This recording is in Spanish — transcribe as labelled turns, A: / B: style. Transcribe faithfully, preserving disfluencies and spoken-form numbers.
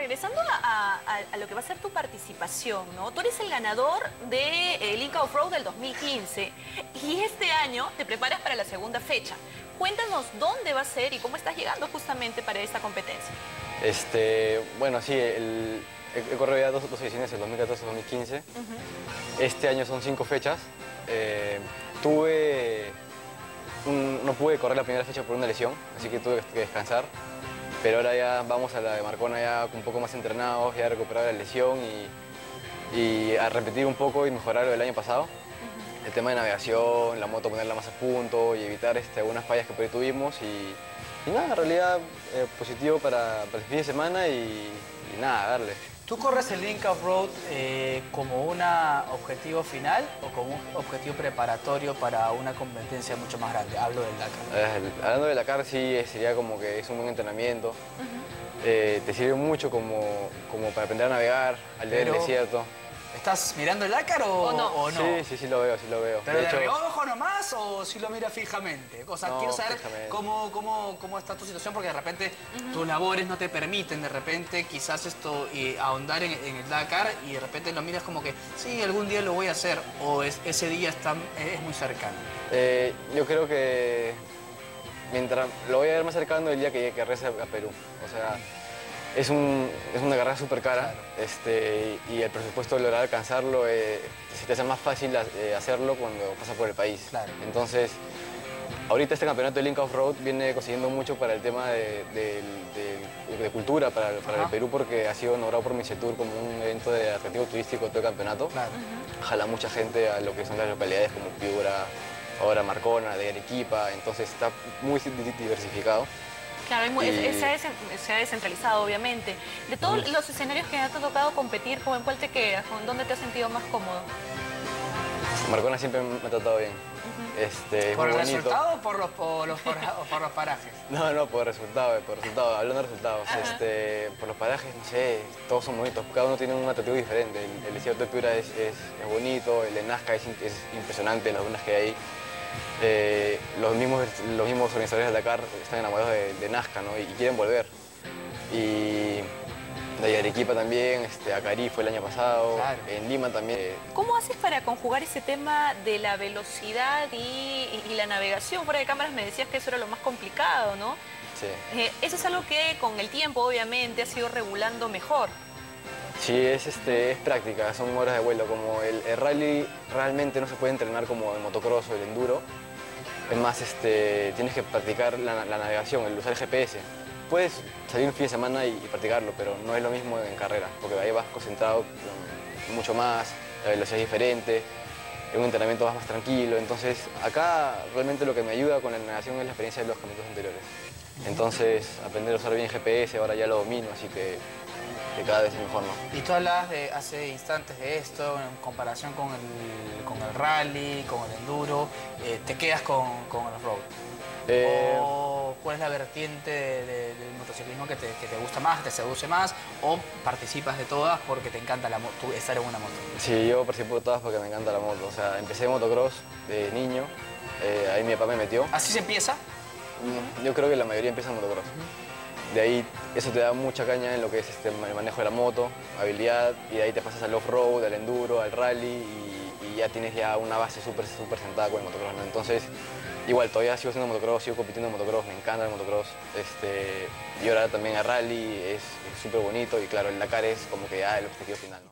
A: regresando a, a, a lo que va a ser tu participación, ¿no? Tú eres el ganador del Inca Off-Road del dos mil quince y este año te preparas para la segunda fecha. Cuéntanos dónde va a ser y cómo estás llegando justamente para esta competencia.
B: Este, bueno, sí, el, he corrido ya dos, dos ediciones, el dos mil catorce y dos mil quince. Uh-huh. Este año son cinco fechas. Eh, tuve... Un, no pude correr la primera fecha por una lesión, así que tuve que descansar. Pero ahora ya vamos a la de Marcona ya un poco más entrenados, ya a recuperar la lesión y, y a repetir un poco y mejorar lo del año pasado. Uh-huh. El tema de navegación, la moto ponerla más a punto y evitar este, algunas fallas que por ahí tuvimos. Y, y nada, en realidad eh, positivo para, para el fin de semana y, y nada, darle.
C: ¿Tú corres el Inca Off-Road eh, como un objetivo final o como un objetivo preparatorio para una competencia mucho más grande? Hablo del Dakar.
B: Eh, hablando del Dakar, sí, sería como que es un buen entrenamiento. Uh-huh. eh, te sirve mucho como, como para aprender a navegar al día del desierto.
C: ¿Estás mirando el Dakar o,
A: ¿O, no?
C: o no?
B: Sí, sí, sí lo veo, sí lo veo.
C: ¿Pero de,
B: de hecho,
C: reojo nomás o si lo miras fijamente? O sea,
B: no,
C: quiero saber cómo, cómo, cómo está tu situación porque de repente uh-huh. tus labores no te permiten de repente quizás esto y ahondar en, en el Dakar y de repente lo miras como que sí, algún día lo voy a hacer o es, ese día está, es muy cercano.
B: Eh, yo creo que mientras lo voy a ver más cercano el día que, que regrese a Perú. O sea, Es, un, es una carrera súper cara, claro. este, y el presupuesto de lograr alcanzarlo eh, se te hace más fácil eh, hacerlo cuando pasas por el país.
C: Claro.
B: Entonces, ahorita este campeonato del Inca Off-Road viene consiguiendo mucho para el tema de, de, de, de cultura para, para el Perú porque ha sido nombrado por Misetur como un evento de atractivo turístico todo el campeonato.
C: Claro.
B: Uh-huh. Jala mucha gente a lo que son las localidades como Piura, ahora Marcona, de Arequipa, entonces está muy diversificado.
A: Claro, muy, y... se, ha se ha descentralizado, obviamente. De todos uh-huh. los escenarios que te ha tocado competir, ¿en cuál te quedas? ¿Con dónde te has sentido más cómodo?
B: Marcona siempre me ha tratado bien. Uh-huh. este,
C: ¿Por el
B: bonito.
C: resultado o por los, por, los, por, por los parajes?
B: No, no, por resultados, por resultados, hablando de resultados. Uh-huh. este, por los parajes, no sé, todos son bonitos, cada uno tiene un atractivo diferente. El, el desierto de Piura es, es, es bonito, el de Nazca es, es impresionante, las dunas que hay. Eh, los, mismos, los mismos organizadores del Dakar están enamorados de, de Nazca, ¿no? y, y quieren volver. Y de Arequipa también, este, Acarí fue el año pasado, claro. En Lima también.
A: ¿Cómo haces para conjugar ese tema de la velocidad y, y, y la navegación? Fuera de cámaras me decías que eso era lo más complicado, ¿no?
B: Sí.
A: Eh, eso es algo que con el tiempo obviamente has ido regulando mejor.
B: Sí, es, este, es práctica, son horas de vuelo. Como el, el rally realmente no se puede entrenar como el motocross o el enduro. Es más, este, tienes que practicar la, la navegación, el usar el G P S. Puedes salir un fin de semana y, y practicarlo, pero no es lo mismo en carrera, porque ahí vas concentrado mucho más, la velocidad es diferente, en un entrenamiento vas más tranquilo. Entonces, acá realmente lo que me ayuda con la navegación es la experiencia de los campeonatos anteriores. Entonces, aprender a usar bien G P S, ahora ya lo domino, así que que cada vez es mejor, ¿no?
C: Y tú hablabas de, hace instantes de esto, en comparación con el, con el rally, con el enduro, eh, ¿te quedas con, con el off-road? Eh... ¿O cuál es la vertiente de, de, del motociclismo que te, que te gusta más, te seduce más? ¿O participas de todas porque te encanta la moto, estar en una moto?
B: Sí, yo participo de todas porque me encanta la moto. O sea, empecé en motocross de niño, eh, ahí mi papá me metió.
C: ¿Así se empieza?
B: Yo creo que la mayoría empieza en motocross. Uh-huh. De ahí eso te da mucha caña en lo que es este, el manejo de la moto, habilidad, y de ahí te pasas al off-road, al enduro, al rally, y, y ya tienes ya una base súper súper sentada con el motocross, ¿no? Entonces, igual, todavía sigo haciendo motocross, sigo compitiendo en motocross, me encanta el motocross, este, y ahora también el rally es súper bonito, y claro, el Dakar es como que ya el objetivo final, ¿no?